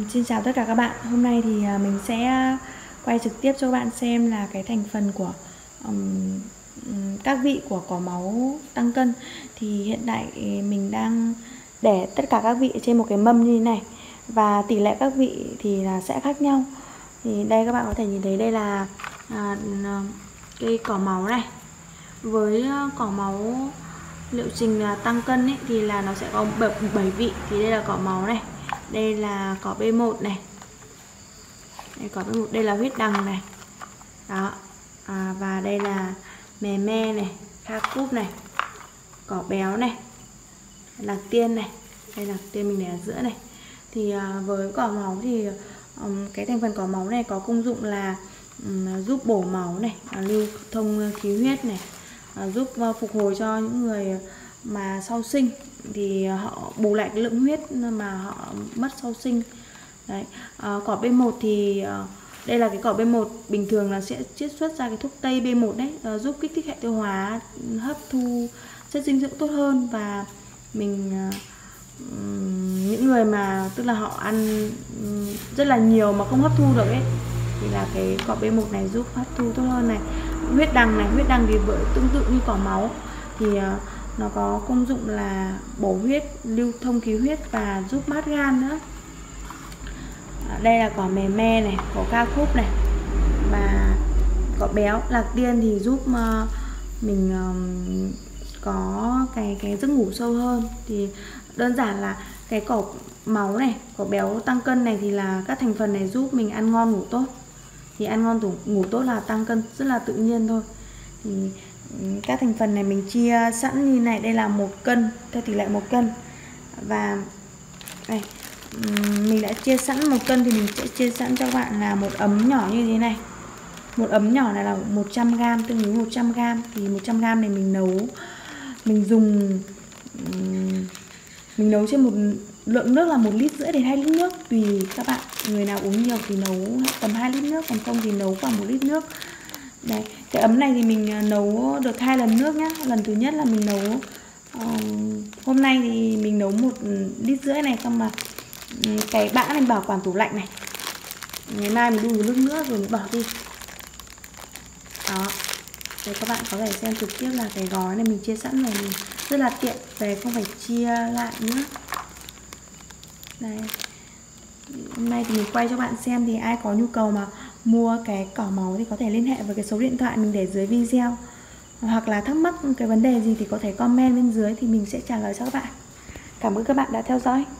Xin chào tất cả các bạn. Hôm nay thì mình sẽ quay trực tiếp cho các bạn xem là cái thành phần của các vị của cỏ máu tăng cân. Thì hiện tại mình đang để tất cả các vị trên một cái mâm như thế này, và tỷ lệ các vị thì là sẽ khác nhau. Thì đây các bạn có thể nhìn thấy đây là cây cỏ máu này. Với cỏ máu liệu trình tăng cân ấy, thì là nó sẽ có 7 vị. Thì đây là cỏ máu này, đây là cỏ B1 này, đây cỏ B1, đây là huyết đằng này đó, và đây là mè me này, kha cúp này, cỏ béo này, lạc tiên này, đây lạc tiên mình để ở giữa này. Thì với cỏ máu thì cái thành phần cỏ máu này có công dụng là giúp bổ máu này, lưu thông khí huyết này, giúp phục hồi cho những người mà sau sinh, thì họ bù lại cái lượng huyết mà họ mất sau sinh. Đấy. Cỏ B1 thì đây là cái cỏ B1 bình thường là sẽ chiết xuất ra cái thuốc tây B1 đấy, giúp kích thích hệ tiêu hóa, hấp thu chất dinh dưỡng tốt hơn. Và mình những người mà tức là họ ăn rất là nhiều mà không hấp thu được ấy, thì là cái cỏ B1 này giúp hấp thu tốt hơn này. Huyết đằng này, huyết đằng thì tương tự như cỏ máu, thì nó có công dụng là bổ huyết, lưu thông khí huyết và giúp mát gan nữa. Đây là cỏ mè me này, cỏ ca cúp này, và cỏ béo. Lạc tiên thì giúp mình có cái giấc ngủ sâu hơn. Thì đơn giản là cái cỏ máu này, cỏ béo tăng cân này thì là các thành phần này giúp mình ăn ngon ngủ tốt. Thì ăn ngon ngủ tốt là tăng cân rất là tự nhiên thôi. Thì các thành phần này mình chia sẵn như này, đây là 1 cân theo tỷ lệ 1 cân. Và đây, mình đã chia sẵn 1 cân thì mình sẽ chia sẵn cho các bạn là 1 ấm nhỏ như thế này. 1 ấm nhỏ này là 100g, tương ứng 100g. Thì 100g này mình nấu trên một lượng nước là 1,5 lít đến 2 lít nước, tùy các bạn. Người nào uống nhiều thì nấu tầm 2 lít nước, còn không thì nấu khoảng 1 lít nước. Đấy, cái ấm này thì mình nấu được 2 lần nước nhá. Lần thứ nhất là mình nấu hôm nay thì mình nấu 1,5 lít này, xong mà cái bã này bảo quản tủ lạnh này, ngày mai mình đun nước nữa rồi mới bỏ đi. Đó, đây các bạn có thể xem trực tiếp là cái gói này mình chia sẵn rồi, mình rất là tiện, về không phải chia lại nữa. Đây, hôm nay thì mình quay cho bạn xem, thì ai có nhu cầu mà mua cái cỏ máu thì có thể liên hệ với cái số điện thoại mình để dưới video, hoặc là thắc mắc cái vấn đề gì thì có thể comment bên dưới thì mình sẽ trả lời cho các bạn. Cảm ơn các bạn đã theo dõi.